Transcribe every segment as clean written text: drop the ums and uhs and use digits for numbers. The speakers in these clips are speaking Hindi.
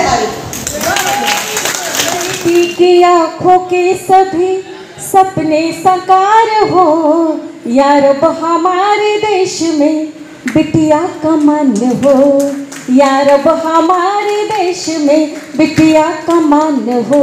हारी। की आँखों के सभी सपने साकार हो, यार अब हमारे देश में बिटिया का मन हो, यार अब हमारे देश में बिटिया का मन हो।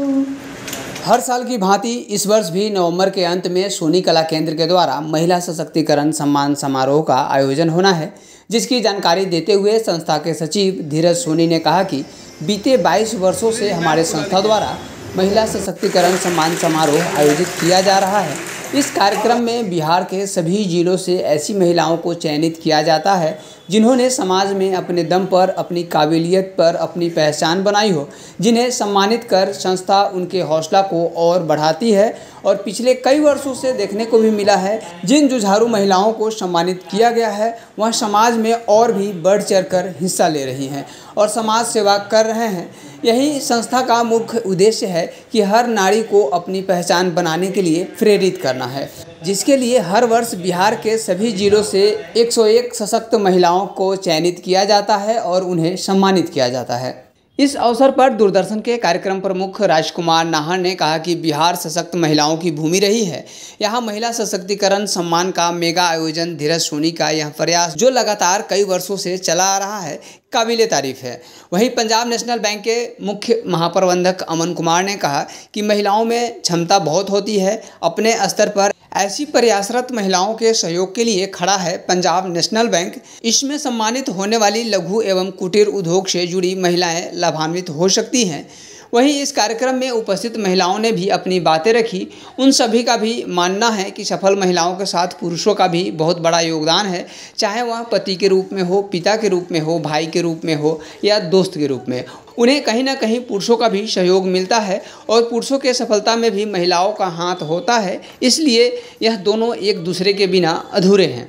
हर साल की भांति इस वर्ष भी नवंबर के अंत में सोनी कला केंद्र के द्वारा महिला सशक्तिकरण सम्मान समारोह का आयोजन होना है, जिसकी जानकारी देते हुए संस्था के सचिव धीरज सोनी ने कहा कि बीते 22 वर्षों से हमारे संस्था द्वारा महिला सशक्तिकरण सम्मान समारोह आयोजित किया जा रहा है। इस कार्यक्रम में बिहार के सभी जिलों से ऐसी महिलाओं को चयनित किया जाता है जिन्होंने समाज में अपने दम पर, अपनी काबिलियत पर अपनी पहचान बनाई हो, जिन्हें सम्मानित कर संस्था उनके हौसला को और बढ़ाती है। और पिछले कई वर्षों से देखने को भी मिला है, जिन जुझारू महिलाओं को सम्मानित किया गया है वह समाज में और भी बढ़ चढ़कर हिस्सा ले रही हैं और समाज सेवा कर रहे हैं। यही संस्था का मुख्य उद्देश्य है कि हर नारी को अपनी पहचान बनाने के लिए प्रेरित करना है, जिसके लिए हर वर्ष बिहार के सभी जिलों से 101 सशक्त महिलाओं को चयनित किया जाता है और उन्हें सम्मानित किया जाता है। इस अवसर पर दूरदर्शन के कार्यक्रम प्रमुख राजकुमार नाहर ने कहा कि बिहार सशक्त महिलाओं की भूमि रही है। यहाँ महिला सशक्तिकरण सम्मान का मेगा आयोजन धीरज सोनी का यह प्रयास जो लगातार कई वर्षों से चला आ रहा है, काबिले तारीफ है। वहीं पंजाब नेशनल बैंक के मुख्य महाप्रबंधक अमन कुमार ने कहा कि महिलाओं में क्षमता बहुत होती है। अपने स्तर पर ऐसी प्रयासरत महिलाओं के सहयोग के लिए खड़ा है पंजाब नेशनल बैंक। इसमें सम्मानित होने वाली लघु एवं कुटीर उद्योग से जुड़ी महिलाएं लाभान्वित हो सकती हैं। वहीं इस कार्यक्रम में उपस्थित महिलाओं ने भी अपनी बातें रखी। उन सभी का भी मानना है कि सफल महिलाओं के साथ पुरुषों का भी बहुत बड़ा योगदान है, चाहे वह पति के रूप में हो, पिता के रूप में हो, भाई के रूप में हो या दोस्त के रूप में। उन्हें कहीं ना कहीं पुरुषों का भी सहयोग मिलता है और पुरुषों के सफलता में भी महिलाओं का हाथ होता है, इसलिए यह दोनों एक दूसरे के बिना अधूरे हैं।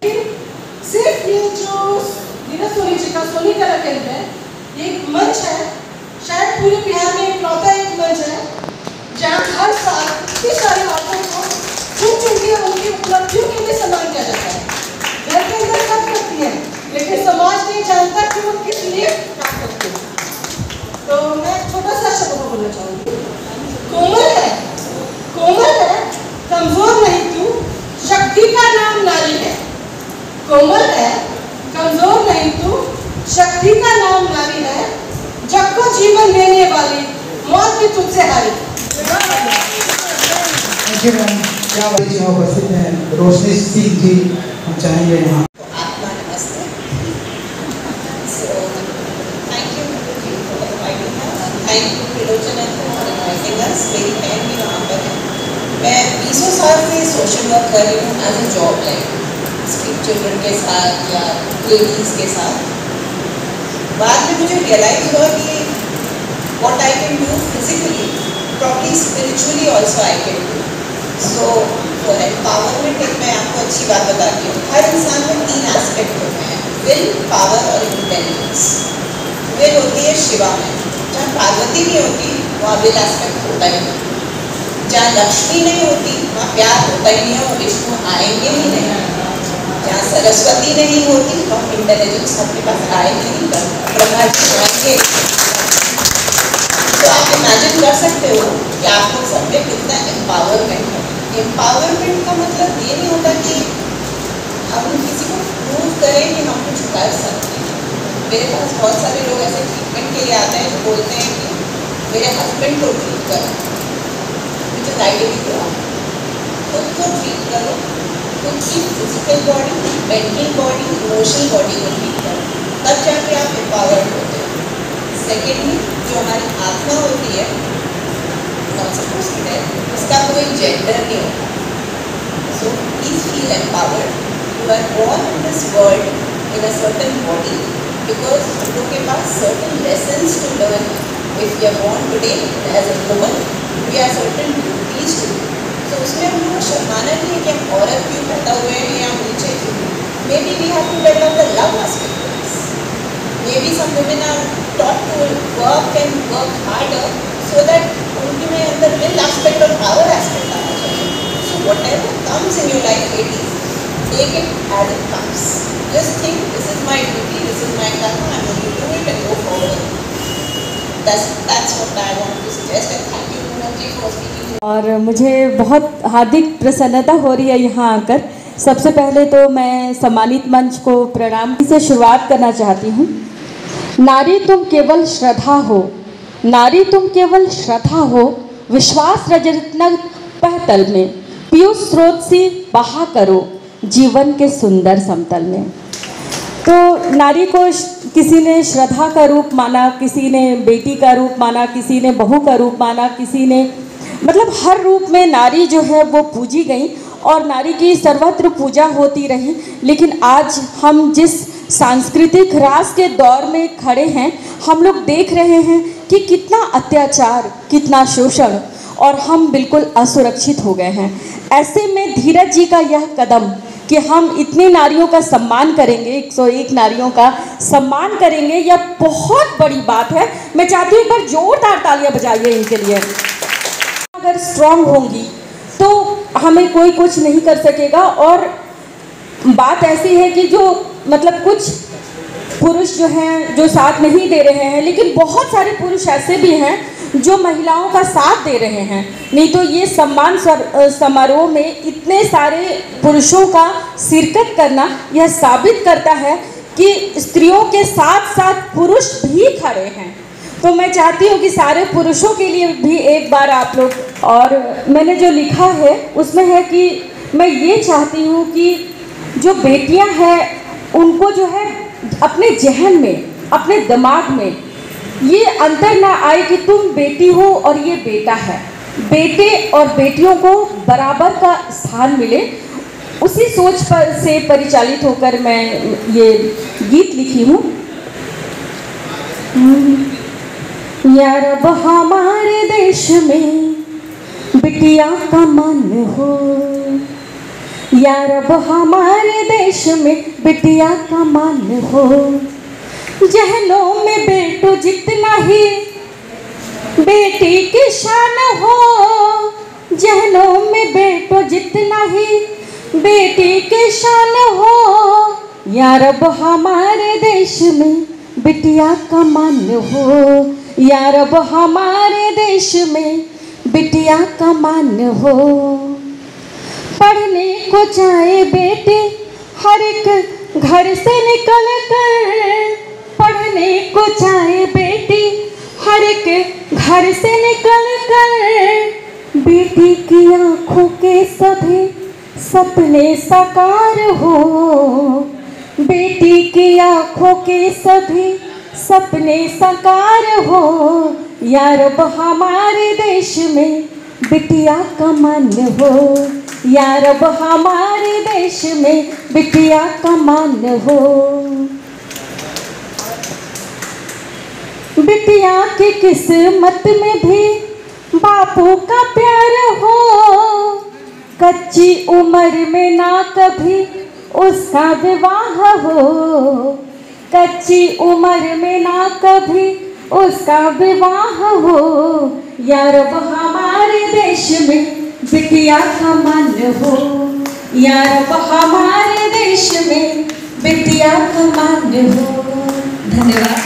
सिर्फ ये जो धीरज सोनी जी का सोनी कला केंद्र है, ये एक मंच है, शायद पूरे बिहार में इकलौता एक मंच है जहाँ हर साल इतनी सारी औरतों को चुन के उनकी उपलब्धियों के लिए सम्मान किया जाता है। घर के अंदर सब करती है, लेकिन समाज नहीं जानता कि वो किस लिए काम करती है। तो मैं छोटा सा शब्द बोलना चाहूँगी। कोमल है, कमजोर नहीं तू, शक्ति का नाम नारी है। कोमल है, कमजोर नहीं तू, शक्ति का नाम नारी है। जग को जीवन देने वाली, मौत भी तुझसे हारी। यहाँ उपस्थित हैं रोशनी सिंह जी, हम चाहेंगे यहाँ। मैं 20 साल से सोशल वर्क कर रही हूँ as a job like street children के साथ या लेडीज़ के साथ। बाद में मुझे रियलाइज हुआ कि what I can do physically properly spiritually also I can do. So for empowerment एक मैं आपको अच्छी बात बताती हूँ। हर इंसान में 3 एस्पेक्ट होते हैं, विल, पावर और इंटेलिजेंस। विल होती है शिवा में, जहाँ पार्वती नहीं होती वहाँ विल एस्पेक्ट होता ही नहीं। जहाँ लक्ष्मी नहीं होती वहाँ प्यार होता ही नहीं है और विष्णु आएंगे ही नहीं। जहाँ सरस्वती नहीं होती वहाँ इंटेलिजेंस अपने पास आएंगे नहीं, ब्रह्मा जी आएंगे। तो आप इमेजिन कर सकते हो कि आप लोग सब में कितना एम्पावरमेंट है। एम्पावरमेंट का मतलब ये नहीं होता कि हम किसी को प्रूव करें कि हम कुछ कर सकते हैं। मेरे पास बहुत सारे लोग ऐसे ट्रीटमेंट के लिए आते हैं जो बोलते हैं कि मेरे हस्बैंड को ट्रीट करो, खुद को ट्रीट करो, खुद की physical body, mental body, emotional body को ट्रीट करो, तब जाके आप एम्पावर्ड होते हो। सेकेंडली, जो हमारी आत्मा होती है उसका कोई जेंडर नहीं होता। So please feel empowered. You are born in this world in a certain body because हम लोग के पास certain lessons to learn. If you are born today as a woman, we are certain duties to do. तो उसमें हम लोग को शर्माना नहीं है कि हम औरत क्यों पैदा हुए हैं या नीचे क्यों। Maybe we have to develop the love aspect. Maybe some women are taught to work and work harder so that उनके में अंदर विल एस्पेक्ट और पावर एस्पेक्ट आना चाहिए। So whatever comes in your life ladies, take it as it comes. Just think this is my duty, this is my karma, I am going to do it and go forward. That's what I want to suggest, and thank you Poonam ji for speaking. और मुझे बहुत हार्दिक प्रसन्नता हो रही है यहाँ आकर। सबसे पहले तो मैं सम्मानित मंच को प्रणाम से शुरुआत करना चाहती हूँ। नारी तुम केवल श्रद्धा हो, नारी तुम केवल श्रद्धा हो, विश्वास रजरत्न पहतल में, पीयूष स्रोत सी बहा करो जीवन के सुंदर समतल में। तो नारी को किसी ने श्रद्धा का रूप माना, किसी ने बेटी का रूप माना, किसी ने बहू का रूप माना, किसी ने मतलब हर रूप में नारी जो है वो पूजी गई और नारी की सर्वत्र पूजा होती रही। लेकिन आज हम जिस सांस्कृतिक रास के दौर में खड़े हैं, हम लोग देख रहे हैं कि कितना अत्याचार, कितना शोषण और हम बिल्कुल असुरक्षित हो गए हैं। ऐसे में धीरज जी का यह कदम कि हम इतनी नारियों का सम्मान करेंगे, 101 नारियों का सम्मान करेंगे, यह बहुत बड़ी बात है। मैं चाहती हूँ एक बार जोरदार तालियां बजाइए इनके लिए। अगर स्ट्रांग होंगी तो हमें कोई कुछ नहीं कर सकेगा। और बात ऐसी है कि जो मतलब कुछ पुरुष जो हैं जो साथ नहीं दे रहे हैं, लेकिन बहुत सारे पुरुष ऐसे भी हैं जो महिलाओं का साथ दे रहे हैं। नहीं तो ये सम्मान समारोह में इतने सारे पुरुषों का शिरकत करना यह साबित करता है कि स्त्रियों के साथ साथ पुरुष भी खड़े हैं। तो मैं चाहती हूँ कि सारे पुरुषों के लिए भी एक बार आप लोग, और मैंने जो लिखा है उसमें है कि मैं ये चाहती हूँ कि जो बेटियाँ हैं उनको जो है अपने जहन में, अपने दिमाग में ये अंतर ना आए कि तुम बेटी हो और ये बेटा है। बेटे और बेटियों को बराबर का स्थान मिले, उसी सोच पर से परिचालित होकर मैं ये गीत लिखी हूँ। या रब हमारे देश में बिटिया का मन हो, या रब हमारे देश में बिटिया का मन हो। जहनों में बेटो जितना ही बेटी की शान हो, जहनों में बेटो जितना ही बेटी की शान हो। या रब हमारे देश में बिटिया का मन हो, या रब हमारे देश में बिटिया का मन हो। पढ़ने को जाए बेटी हर एक घर से निकल कर, पढ़ने को जाए बेटी हर एक घर से निकल कर। बेटी की आंखों के सभी सपने साकार हो, बेटी की आंखों के सभी सपने साकार हो। या रब हमारे देश में बिटिया का मन हो, या रब हमारे देश में बिटिया का मन हो। बिटिया की किस्मत में भी बापू का प्यार हो, कच्ची उम्र में ना कभी उसका विवाह हो, कच्ची उम्र में ना कभी उसका विवाह हो। या रब हमारे देश में बिटिया का मन हो, या रब हमारे देश में बिटिया का मन हो। धन्यवाद।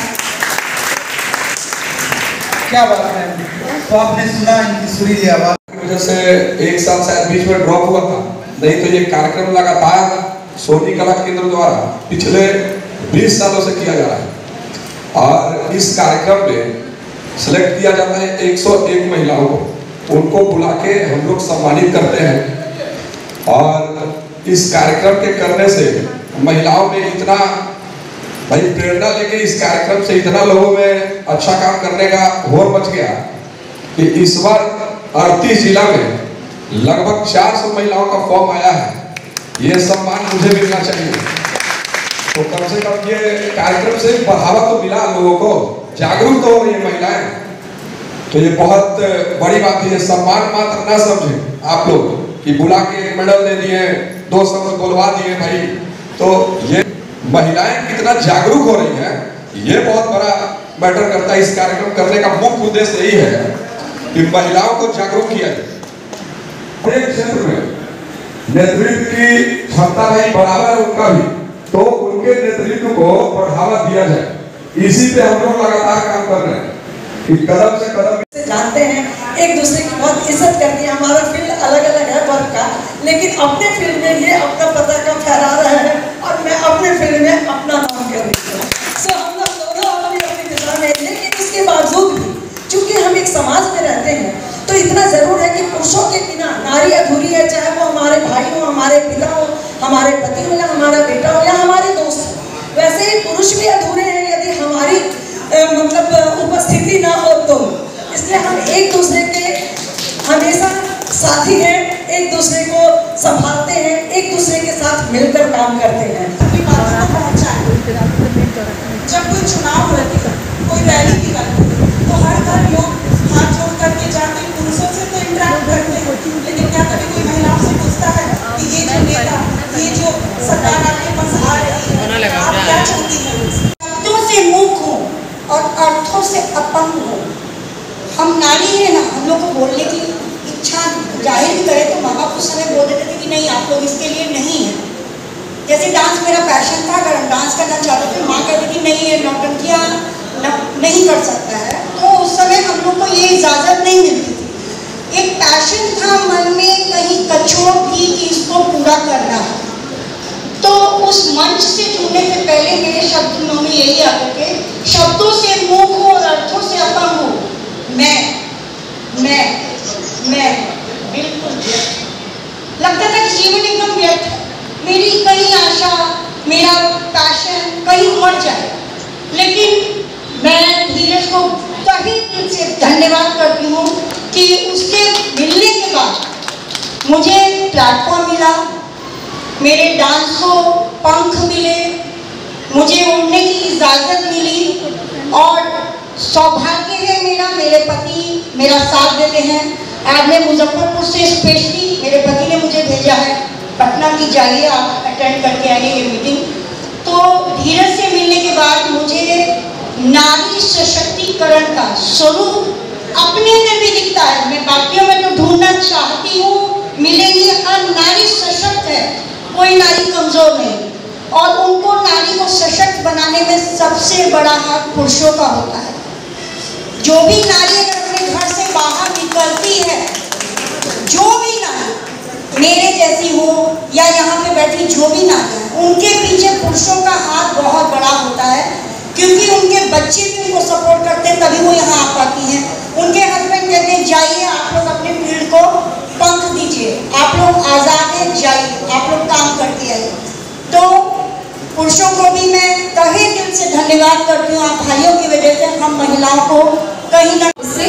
क्या बात है। तो आपने सुना इनकी सुरीली आवाज की वजह से एक साल शायद बीच में ड्रॉप हुआ था, नहीं तो ये कार्यक्रम लगातार सोनी कला केंद्र द्वारा पिछले 20 सालों से किया जा रहा है। और इस कार्यक्रम में सिलेक्ट किया जाता है 101 महिलाओं को, उनको बुला के हम लोग सम्मानित करते हैं। और इस कार्यक्रम के करने से महिलाओं में इतना भाई प्रेरणा लेके इस कार्यक्रम से इतना लोगों में अच्छा काम करने का होड़ मच गया कि इस बार 38 जिला में लगभग 400 महिलाओं का फॉर्म आया है। ये सम्मान मुझे मिलना चाहिए। तो कम से कम ये कार्यक्रम से बढ़ावा तो मिला, लोगों को जागरूक तो हो रही है महिलाएं, तो ये बहुत बड़ी बात है। ये सम्मान मात्र ना समझे आप लोग कि बुला के एक मेडल दे दिए, 2 शब्द बोलवा दिए भाई। तो ये महिलाएं कितना जागरूक हो रही हैं, ये बहुत बड़ा मैटर करता है। इस कार्यक्रम करने का मुख्य उद्देश्य यही है कि महिलाओं को जागरूक किया जाए। एक क्षेत्र में नेतृत्व की क्षमता नहीं बराबर है उनका भी, तो उनके नेतृत्व को बढ़ावा दिया जाए। इसी पे हम लोग लगातार काम कर रहे हैं। कि कदम से कदम जानते हैं, एक दूसरे की बहुत इज्जत करते हैं। हमारा फील्ड अलग अलग है वर्क का, लेकिन अपने फील्ड में ये अपना पताका फहरा रहे हैं और मैं अपने फील्ड में अपना नाम कर रही हूँ। सो हम लोग दोनों अपनी दिशा में, लेकिन इसके बावजूद भी चूंकि हम एक समाज में रहते हैं तो इतना जरूर है कि पुरुषों के बिना नारी अधूरी है, चाहे वो हमारे भाई हो, हमारे पिता हो, हमारे पति हो, या हमारा बेटा हो, या हमारे दोस्त हो। वैसे ही पुरुष भी अधूरे हैं यदि हमारी मतलब उपस्थिति ना हो तो। इसलिए हम एक दूसरे के हमेशा साथी हैं, एक दूसरे को संभालते हैं, एक दूसरे के साथ मिलकर काम करते हैं। जब कोई चुनाव होती है, कोई रैली निकलती है, तो हर घर लोग हाथ जोड़ करके जाके पुरुषों से तो इंटरेक्ट करते हैं, लेकिन क्या कभी कोई महिलाओं से पूछता है कि ये जो नेता, ये जो सरकार आपके पास आ रही है, आप क्या चाहती हैं? शब्दों से मूक हो और अर्थों से अपंग हो। हम नारी हैं ना, हम लोग को बोलने की इच्छा जाहिर भी करें तो माँ बाप उस समय बोल देते थे कि नहीं, आप लोग इसके लिए नहीं है। जैसे डांस मेरा पैशन था, अगर हम डांस करना चाहते थे, माँ कहती थी नहीं, ये नौटंकियाँ नहीं कर सकता है। तो उस समय हम लोग को ये इजाज़त नहीं मिलती थी। एक पैशन था मन में कहीं कचोट भी कि इसको पूरा करना है। तो उस मंच से जुड़ने से पहले मेरे शब्द में यही आते थे, शब्दों से मूक हो और अर्थों से अपंग हो। मैं बिल्कुल लगता था कि जीवन एकदम व्यर्थ है, मेरी कहीं आशा, मेरा पैशन कहीं मर जाए। लेकिन मैं धीरज को तहे दिल से धन्यवाद करती हूँ कि उसके मिलने के बाद मुझे प्लेटफॉर्म मिला, मेरे डांस को पंख मिले, मुझे उड़ने की इजाज़त मिली और सौभाग्य है मेरा, मेरे पति मेरा साथ देते हैं। आज मैं मुजफ्फरपुर से स्पेशली मेरे पति ने मुझे भेजा है पटना की, जाइए आप अटेंड करके आइए ये मीटिंग। तो धीरज से मिलने के बाद मुझे नारी सशक्तिकरण का स्वरूप अपने में भी दिखता है। मैं बाकियों में तो ढूंढना चाहती हूँ, मिलेगी, हर नारी सशक्त है, कोई नारी कमजोर नहीं। और उनको नारी को सशक्त बनाने में सबसे बड़ा हाथ पुरुषों का होता है। जो भी नारी अगर अपने घर से बाहर निकलती है, जो भी नारी मेरे जैसी हो या यहाँ पे बैठी जो भी नारी है, उनके पीछे पुरुषों का हाथ बहुत बड़ा होता है, क्योंकि उनके बच्चे भी उनको सपोर्ट करते हैं, तभी वो यहाँ आ पाती हैं। उनके हस्बैंड कहते हैं जाइए आप लोग अपने फील्ड को पंख दीजिए, आप लोग आज़ाद हैं, जाइए आप लोग काम करते आइए। तो पुरुषों को भी मैं तहे दिल से धन्यवाद करती हूँ। आप भाइयों की वजह से हम महिलाओं को कहीं ना से,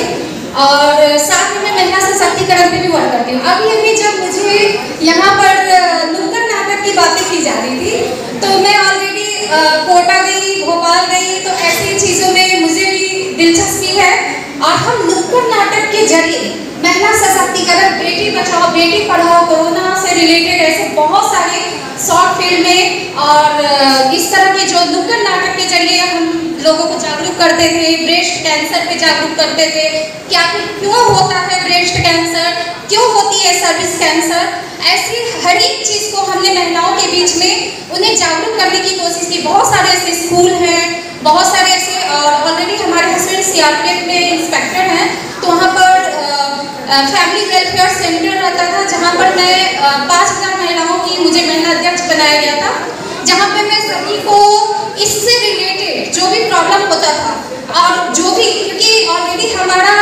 और साथ में मैं महिला सशक्तिकरण पे भी वर्क करती हूँ। अभी जब मुझे यहाँ पर नुक्कड़ नाटक की बातें की जा रही थी, तो मैं ऑलरेडी कोटा गई, भोपाल गई, तो ऐसी चीज़ों में मुझे भी दिलचस्पी है। और हम नुक्कड़ नाटक के जरिए महिला सशक्तिकरण, बेटी बचाओ बेटी पढ़ाओ, कोरोना से रिलेटेड ऐसे बहुत सारे शॉर्ट फिल्में और इस तरह के जो नुक्कड़ नाटक के जरिए हम लोगों को जागरूक करते थे। ब्रेस्ट कैंसर पे जागरूक करते थे, क्यों होता है ब्रेस्ट कैंसर, क्यों होती है सर्विक्स कैंसर, ऐसी हर एक चीज़ को हमने महिलाओं के बीच में उन्हें जागरूक करने की कोशिश की। बहुत सारे ऐसे स्कूल हैं, बहुत सारे ऐसे, और ऑलरेडी हमारे हस्बैंड सीआरपीएफ में इंस्पेक्टर हैं, तो वहाँ पर फैमिली वेलफेयर सेंटर रहता था, जहाँ पर मैं 5000 महिलाओं की मुझे महिला अध्यक्ष बनाया गया था, जहाँ पे मैं सभी को इससे रिलेटेड जो भी प्रॉब्लम होता था और जो भी, क्योंकि ऑलरेडी हमारा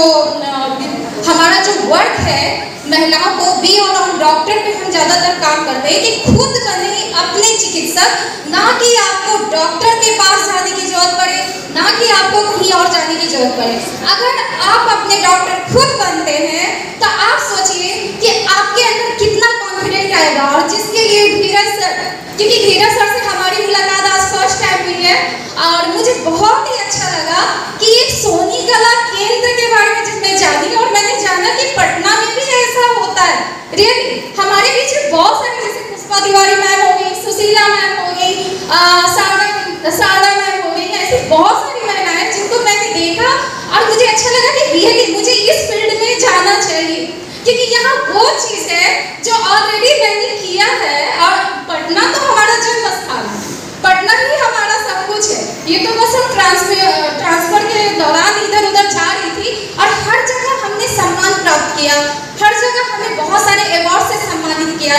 जो वर्क है महिलाओं को भी, और हम डॉक्टर पे हम ज़्यादातर काम करते हैं कि खुद बने अपने चिकित्सक, ना कि आपको डॉक्टर के पास जाने की जरूरत पड़े, ना कि आपको कहीं और जाने की जरूरत पड़े। अगर आप अपने डॉक्टर खुद बनते हैं तो आप सोचिए कि आपके अंदर कितना कॉन्फिडेंट आएगा। और जिसके लिए धीरज सर, क्योंकि धीरज सर से हमारी मुलाकात आज फर्स्ट टाइम हुई है, और मुझे बहुत ही अच्छा लगा कि एक सोनी कला केंद्र के बारे में जब मैं जानी और मैंने जाना कि पटना में भी ऐसा होता है। रियली हमारे बीच में बहुत सारे, जैसे पुष्पा तिवारी मैम हो गई, सुशीला मैम हो गई, सारदा मैम हो गई, ऐसी बहुत सारी महिलाएं जिनको मैंने देखा और मुझे अच्छा लगा कि रियली मुझे इस फील्ड में जाना चाहिए, क्योंकि यहाँ वो चीज़ है जो ऑलरेडी मैंने किया है। और पटना तो हमारा जन्म स्थान है, पटना ही हमारा सब कुछ है। ये तो बस हम ट्रांसफर के दौरान इधर उधर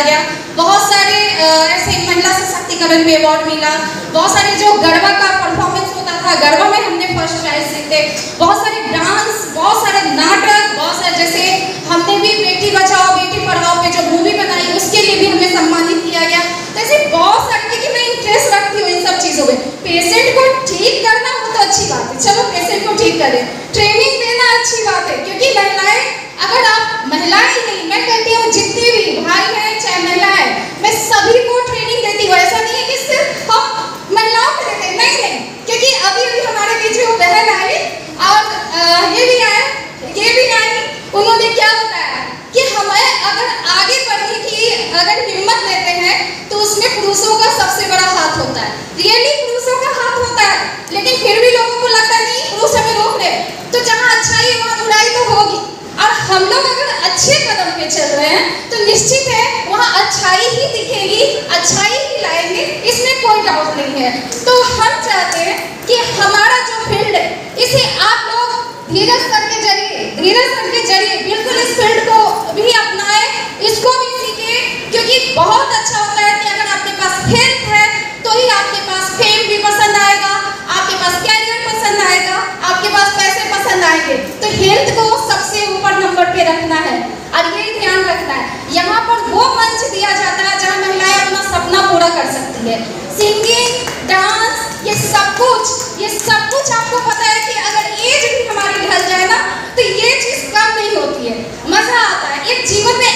गया, बहुत सारे ऐसे महिला सशक्तिकरण में अवार्ड मिला, बहुत सारे जो गरबा का परफॉर्मेंस होता था, गरबा में हमने फर्स्ट प्राइज जीते, बहुत सारे डांस, बहुत सारे नाटक, बहुत सारे जैसे हमने भी बेटी बचाओ बेटी पढ़ाओ पे जो मूवी बनाई उसके लिए भी हमें सम्मानित किया गया। तो ऐसे बहुत सारे, क्योंकि मैं इंटरेस्ट रखती हूँ इन सब चीज़ों में। पेशेंट को ठीक करना वो तो अच्छी बात है, चलो पेशेंट को ठीक करें, ट्रेनिंग देना अच्छी बात है, क्योंकि महिलाएं, अगर आप महिलाएं ही नहीं, मैं कहती हूँ जितने भी भाई हैं चाहे महिला है, मैं सभी को ट्रेनिंग देती हूँ। ऐसा नहीं है कि सिर्फ हम महिलाओं को देते, नहीं, क्योंकि अभी हमारे बीच में वो बहन आई और ये भी आई, उन्होंने क्या बताया कि हमें अगर आगे बढ़ने की अगर हिम्मत लेते हैं तो उसमें पुरुषों का सबसे बड़ा हाथ होता है, रियली पुरुषों का हाथ होता है, लेकिन फिर भी लोगों को लगता नहीं पुरुष हमें रोक रहे। तो जहाँ अच्छाई है वहाँ बुराई तो होगी, और हम लोग अगर अच्छे कदम पे चल रहे हैं तो निश्चित है वहाँ अच्छाई ही दिखेगी, अच्छाई ही लाएंगे, इसमें कोई डाउट नहीं है। तो हम चाहते हैं कि हमारा जो फील्ड है इसे आप लोग धीरज सर के जरिए बिल्कुल इस फील्ड को भी अपनाएं, इसको भी सीखें, क्योंकि बहुत अच्छा होता है कि अगर आपके पास हेल्थ है तो ही आपके पास फेम भी पसंद आएगा, आपके पास कैरियर पसंद आएगा, आपके पास पैसे पसंद आएंगे। तो हेल्थ को सबसे ऊपर नंबर पे रखना है और ये ध्यान रखना है। यहाँ पर वो मंच दिया जाता है जहाँ महिलाएं अपना सपना पूरा कर सकती है। सिंगिंग, डांस, ये सब कुछ आपको पता है कि अगर एज भी हमारी ढल जाए ना तो ये चीज कम नहीं होती है, मजा आता है एक जीवन में।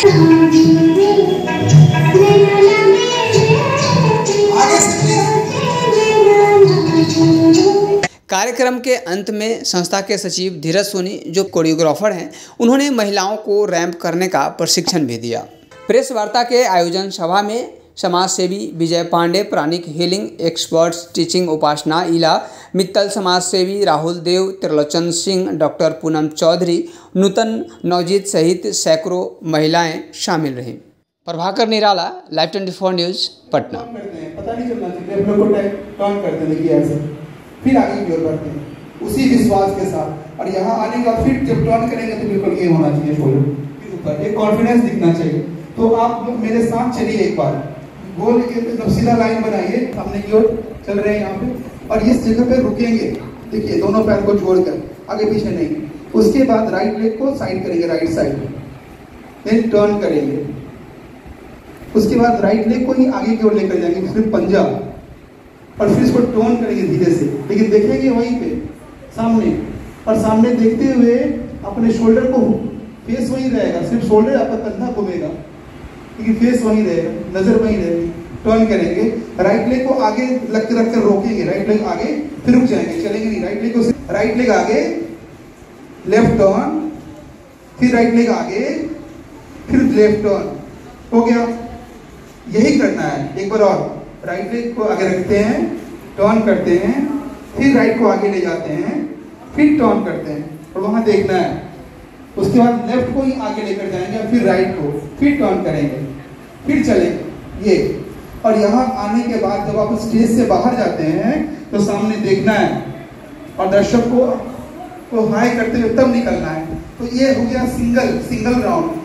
कार्यक्रम के अंत में संस्था के सचिव धीरज सोनी जो कोरियोग्राफर हैं, उन्होंने महिलाओं को रैंप करने का प्रशिक्षण भी दिया। प्रेस वार्ता के आयोजन सभा में समाज सेवी Vijay Pandey, pranic healing experts teaching Upasana Ila Mittal, समाज सेवी राहुल देव, त्रिलोचन सिंह, डॉक्टर पूनम चौधरी, नूतन नवजीत सहित सैकड़ों महिलाएं शामिल रहीं। Prabhakar Nirala, live 24 news, Patna. पता नहीं चलना चाहिए, हम लोग को टर्न करते हैं, देखिए ऐसे, फिर आगे की ओर बढ़ते हैं उसी विश्वास के साथ, और यहाँ आने का फिर जब टर्न करेंगे तो बिल्कुल ये होना चाहिए, शोल्डर ऊपर एक कॉन्फिडेंस दिखना चाहिए। तो आप मेरे साथ चलिए, एक बार गोल एकदम सीधा लाइन बनाइए, सामने की ओर चल रहे हैं यहाँ पे, और इस जगह पे रुकेंगे, देखिए दोनों पैर को जोड़कर, आगे पीछे नहीं। उसके बाद राइट लेग को साइड करेंगे, राइट साइड, देन टर्न करेंगे। उसके बाद राइट लेग को ही आगे की ओर लेकर जाएंगे, फिर पंजा, और फिर इसको टर्न करेंगे धीरे से, लेकिन देखेंगे वहीं पे सामने, और सामने देखते हुए अपने शोल्डर को, फेस वहीं रहेगा, सिर्फ शोल्डर आपका कंधा घूमेगा, लेकिन फेस वहीं रहेगा, नजर वहीं रहेगी। टर्न करेंगे, राइट लेग को आगे रख कर रोकेंगे, राइट लेग आगे, फिर रुक जाएंगे, चलेंगे नहीं, राइट लेग को, राइट लेग आगे, लेफ्ट टर्न, फिर राइट लेग आगे, फिर लेफ्ट टर्न, हो गया। यही करना है, एक बार और, राइट लेग को आगे रखते हैं, टर्न करते हैं, फिर राइट को आगे ले जाते हैं, फिर टर्न करते हैं, और वहां देखना है। उसके बाद लेफ्ट को ही आगे लेकर जाएंगे, फिर राइट को, फिर टर्न करेंगे, फिर चलेंगे ये। और यहाँ आने के बाद जब आप स्टेज से बाहर जाते हैं तो सामने देखना है और दर्शक को हाई करते हुए तब निकलना है। तो ये हो गया सिंगल राउंड।